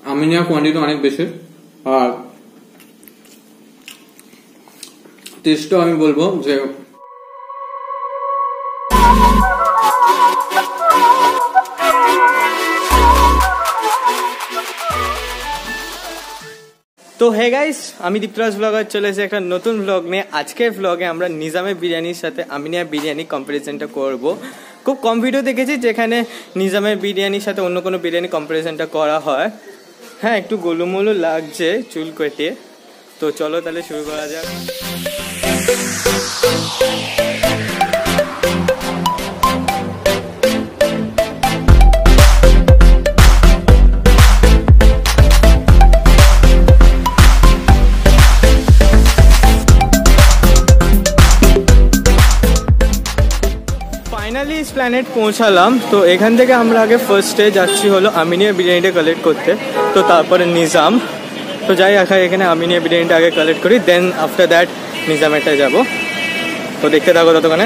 Aminia quantity অনেক বেশি আর টেস্টও আমি বলবো যে তো হে গাইস, আমি দীপ্তরাজ ব্লগার চলে এসে একটা নতুন ব্লগ নিয়ে। আজকের ব্লগে আমরা নিজামের বিরিয়ানির সাথে আমিনিয়া বিরিয়ানি কম্পারিজনটা করব। খুব কম ভিডিও দেখেছি যেখানে নিজামের বিরিয়ানির সাথে অন্য কোনো বিরিয়ানি কম্পারিজনটা করা হয়। হ্যাঁ, একটু গোলুমোলু লাগছে চুল কেটে। তো চলো তাহলে শুরু করা যাক। ফাইনালি প্ল্যানেট পৌঁছালাম। তো এখান থেকে আমরা আগে ফার্স্টে যাচ্ছি হলো আমিনিয়া বিরিয়ানিটা কালেক্ট করতে, তো তারপরে নিজাম। তো যাই এখানে আমিনিয়া বিরিয়ানিটা আগে কালেক্ট করি, দেন আফটার দ্যাট নিজামেরটা যাব। তো দেখতে থাকো ততক্ষণে।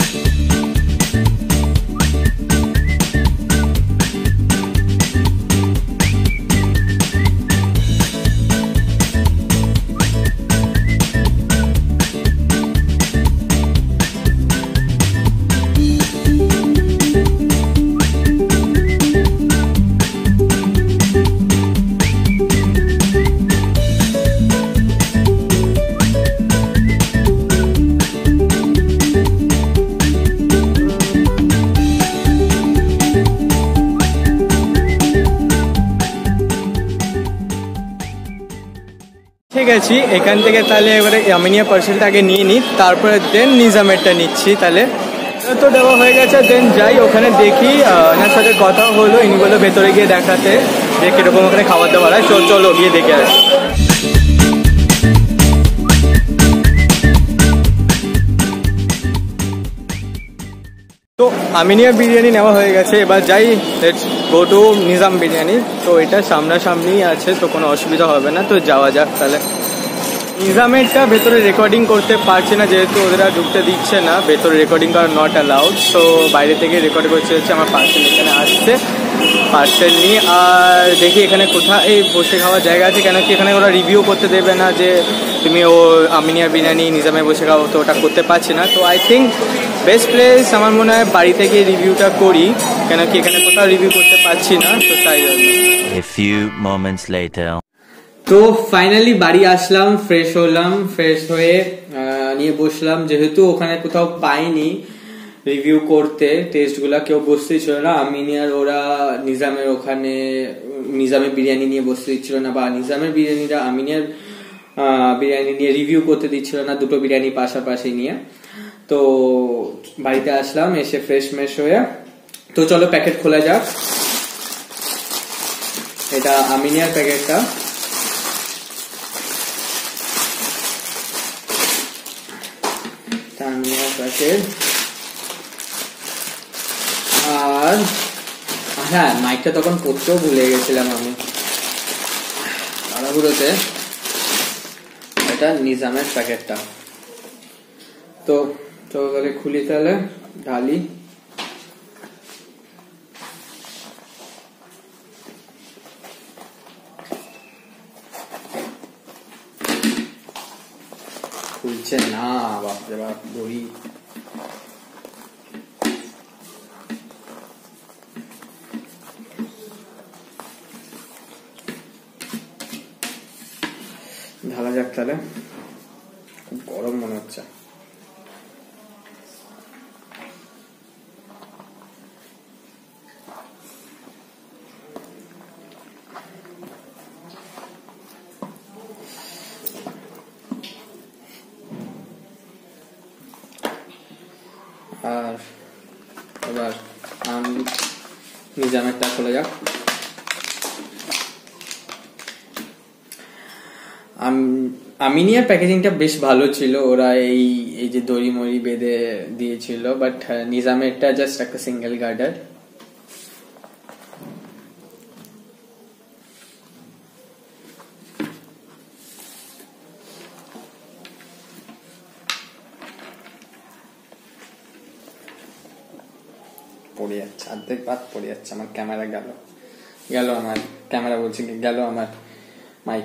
ঠিক আছে, এখান থেকে তাহলে এবারে আমিনিয়া পার্সেলটা আগে নিয়ে নিই, তারপরে দেন নিজামেরটা নিচ্ছি। তাহলে তো দেওয়া হয়ে গেছে, দেন যাই ওখানে দেখি। এনার সাথে কথা হলো, ইনি বললো ভেতরে গিয়ে দেখাতে যে কিরকম ওখানে খাবার দাবার হয়। চলো গিয়ে দেখে আসি। তো আমিনিয়া বিরিয়ানি নেওয়া হয়ে গেছে, এবার যাই let's go to Nizam biryani. তো এটা সামনাসামনি আছে, তো কোনো অসুবিধা হবে না। তো যাওয়া যাক তাহলে। নিজামেরটা ভেতরে রেকর্ডিং করতে পারছি না, যেহেতু ওরা ঢুকতে দিচ্ছে না, ভেতরে রেকর্ডিং করা নট অ্যালাউড। তো বাইরে থেকে রেকর্ড করছে হচ্ছে। আমার পার্সেল এখানে আসছে, পার্সেল নিয়ে আর দেখি এখানে কোথায় এই বসে খাওয়ার জায়গা আছে, কেন কি এখানে ওরা রিভিউ করতে দেবে না যে তুমি ও আমিনিয়া বিরিয়ানি নিজামে বসে খাও, তো ওটা করতে পারছি না। তো আই থিঙ্ক বেস্ট প্লেস আমার মনে হয় বাড়ি থেকে রিভিউটা করি, কেন কি এখানে কোথাও রিভিউ করতে পারছি না। তো তাই জন্য। A few moments later. তো ফাইনালি বাড়ি আসলাম, ফ্রেশ হলাম, ফ্রেশ হয়ে নিয়ে বসলাম। যেহেতু ওখানে কোথাও পাইনি রিভিউ করতে, টেস্টগুলা কেউ বসতেই ছিল না। আমিনিয়ার ওরা নিজামের ওখানে নিজামের বিরিয়ানি নিয়ে বসতে দিচ্ছিল না, বা নিজামের বিরিয়ানিটা আমিনিয়ার বিরিয়ানি নিয়ে রিভিউ করতে দিচ্ছিল না, দুটো বিরিয়ানি পাশাপাশি নিয়ে। তো বাড়িতে আসলাম, এসে ফ্রেশ মেশ হয়ে তো চলো প্যাকেট খোলা যাক। এটা আমিনিয়ার প্যাকেটটা। আর হ্যাঁ, মাইকটা তখন পড়তেও ভুলে গেছিলাম আমি তাড়াহুড়োতে। এটা নিজামের প্যাকেটটা। তো চলো তাহলে খুলি, তাহলে ঢালি। খুলছে না, বাপরে বাপ, দড়ি। ঢালা যাক তাহলে। খুব গরম মনে হচ্ছে। আর এবার নিজামেরটা খোলা যাক। আমিনিয়ার প্যাকেজিংটা বেশ ভালো ছিল, ওরা এই যে দড়ি মড়ি বেঁধে দিয়েছিল, বাট নিজামেরটা জাস্ট একটা সিঙ্গেল গার্ডার। পড়ে যাচ্ছে, অর্ধেক পাত পড়ে যাচ্ছে। আমার ক্যামেরা গেল আমার ক্যামেরা বলছি, গেল আমার মাইক।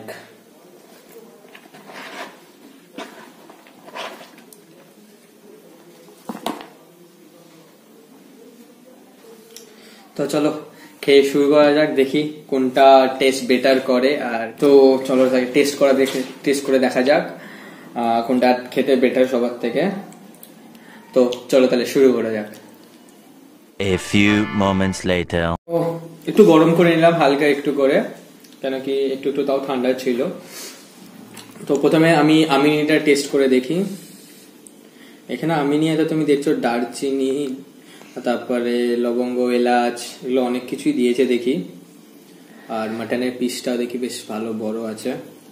তো চলো খেয়ে শুরু করা যাক, দেখি কোনটা টেস্ট বেটার করে। আর তো চলো টেস্ট করে দেখা যাক কোনটা খেতে বেটার সবার থেকে। তো চলো তাহলে শুরু করা যাক। A few moments later. একটু গরম করে নিলাম হালকা একটু করে, কেন কি একটু তাও ঠান্ডা ছিল। তো প্রথমে আমি আমিনিটা টেস্ট করে দেখি। এখানে আমিনিয়াতে তুমি দেখছো দারচিনি, তারপরে লবঙ্গ, এলাচ, এগুলো অনেক কিছুই দিয়েছে দেখি। আর মাটনের পিসটা দেখি বেশ ভালো বড় আছে।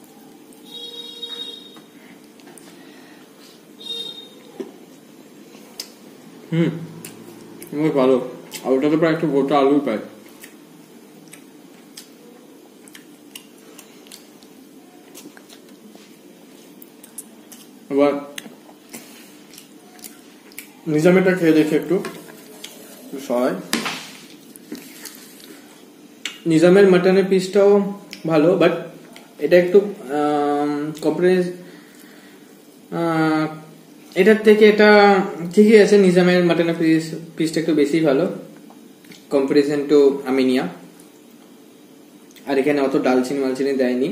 ভালো। আর ওটাতে প্রায় একটু গোটা আলু পায়। এবার নিজামেরটা খেয়ে দেখি একটু সবাই। নিজামের মাটনের পিসটাও ভালো, বাট এটা একটু এটার থেকে এটা ঠিকই আছে। নিজামের মাটনের পিসটা একটু বেশি ভালো কম্পারিজন টু আমিনিয়া। আর এখানে অত ডালচিনি মালচিনি দেয়নি।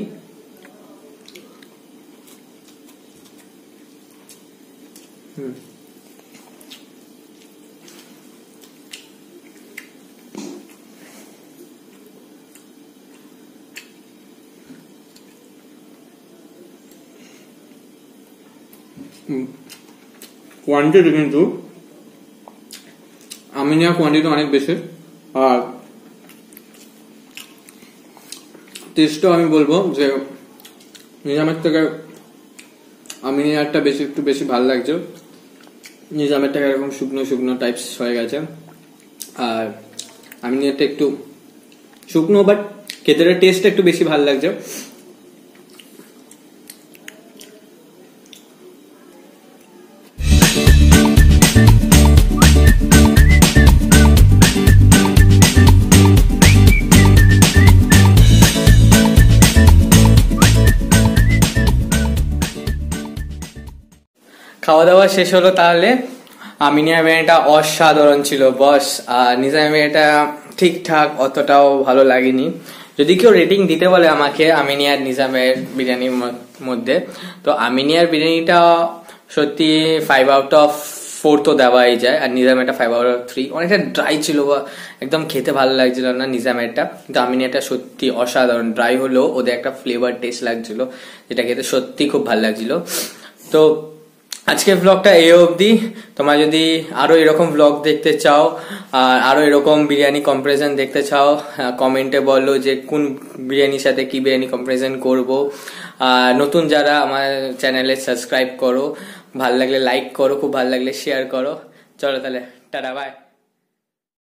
কোয়ান্টিটি কিন্তু আমিনিয়া কোয়ান্টিটি অনেক বেশি। আর টেস্টও আমি বলবো যে নিজামের থেকে আমিনিয়ারটা একটু বেশি ভালো লাগছে। নিজামের থেকে এরকম শুকনো শুকনো টাইপস হয়ে গেছে, আর আমিনিয়ারটা একটু শুকনো, বাট খেতে টেস্টটা একটু বেশি ভালো লাগছে। খাওয়া দাওয়া শেষ হলো। তাহলে আমিনিয়া বিরিয়ানিটা অসাধারণ ছিল বস। আর নিজামের বিরিয়ানিটা ঠিকঠাক, অতটাও ভালো লাগেনি। যদি কেউ রেটিং দিতে বলে আমাকে আমিনিয়ার নিজামের বিরিয়ানির মধ্যে, তো আমিনিয়ার বিরিয়ানিটা সত্যি 5 আউট অফ 4 তো দেওয়াই যায়। আর নিজামেরটা 5 আউট অফ 3। অনেকটা ড্রাই ছিল, একদম খেতে ভালো লাগছিল না নিজামেরটা। কিন্তু আমিনিয়াটা সত্যি অসাধারণ। ড্রাই হলেও ওদের একটা ফ্লেভার টেস্ট লাগছিল, যেটা খেতে সত্যি খুব ভালো লাগছিল। তো আজকের ব্লগটা এই অবধি। তোমরা যদি আরো এরকম ব্লগ দেখতে চাও আর আরো এরকম বিরিয়ানি কম্পারিজন দেখতে চাও, কমেন্টে বলো যে কোন বিরিয়ানির সাথে কি বিরিয়ানি কম্পারিজন করব। আর নতুন যারা আমার চ্যানেলে সাবস্ক্রাইব করো, ভালো লাগলে লাইক করো, খুব ভালো লাগলে শেয়ার করো। চলো তাহলে টাটা, বাই।